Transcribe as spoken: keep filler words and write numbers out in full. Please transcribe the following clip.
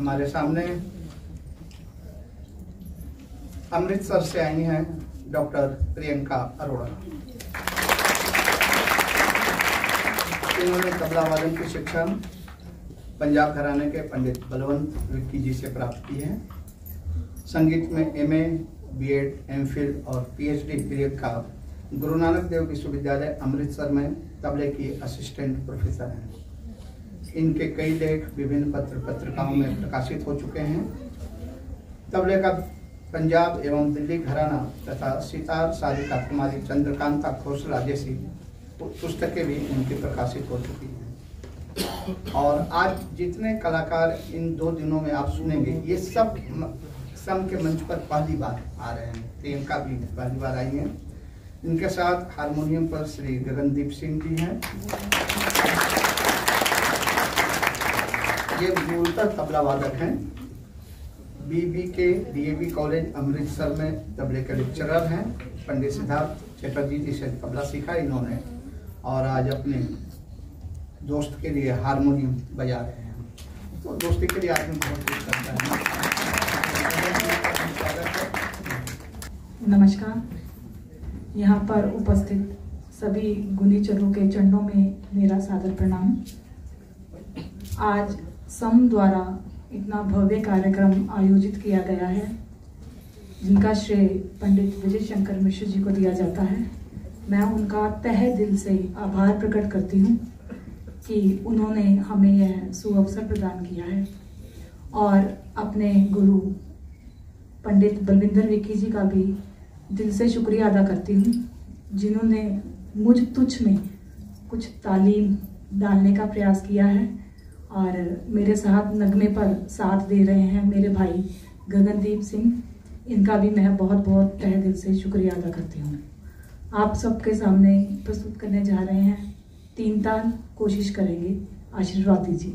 हमारे सामने अमृतसर से आई हैं डॉक्टर प्रियंका अरोड़ा। इन्होंने तबला वादन की शिक्षा पंजाब घराने के पंडित बलवंत विक्की जी से प्राप्त की है। संगीत में एमए, बीएड, एमफिल और पीएचडी प्रियंका गुरु नानक देव विश्वविद्यालय अमृतसर में तबले की असिस्टेंट प्रोफेसर हैं। इनके कई लेख विभिन्न पत्र पत्रिकाओं में प्रकाशित हो चुके हैं। तबले का पंजाब एवं दिल्ली घराना तथा सितार सारिका कुमारी चंद्रकांता खोसला जैसी पुस्तकें भी इनकी प्रकाशित हो चुकी हैं। और आज जितने कलाकार इन दो दिनों में आप सुनेंगे, ये सब सम के मंच पर पहली बार आ रहे हैं। प्रियंका भी पहली बार आई हैं। इनके साथ हारमोनियम पर श्री गगनदीप सिंह जी हैं। ये मूलतः तबला वादक हैं। बीबी के डीएवी कॉलेज अमृतसर में तबले के लेक्चरर हैं। पंडित सिद्धार्थ चटर्जी जी से तबला सीखा इन्होंने और आज अपने दोस्त के लिए हारमोनियम बजा रहे हैं। तो दोस्ती के लिए आदमी बहुत कुछ करता है। नमस्कार। यहाँ पर उपस्थित सभी गुनीचरों के चरणों में मेरा सादर प्रणाम। आज सम द्वारा इतना भव्य कार्यक्रम आयोजित किया गया है, जिनका श्रेय पंडित विजय शंकर मिश्र जी को दिया जाता है। मैं उनका तहे दिल से आभार प्रकट करती हूँ कि उन्होंने हमें यह सुअवसर प्रदान किया है और अपने गुरु पंडित बलविंदर विक्की जी का भी दिल से शुक्रिया अदा करती हूँ, जिन्होंने मुझ तुच्छ में कुछ तालीम डालने का प्रयास किया है और मेरे साथ नगमे पर साथ दे रहे हैं मेरे भाई गगनदीप सिंह। इनका भी मैं बहुत बहुत तहे दिल से शुक्रिया अदा करती हूँ। आप सबके सामने प्रस्तुत करने जा रहे हैं तीन ताल। कोशिश करेंगे, आशीर्वाद दीजिए।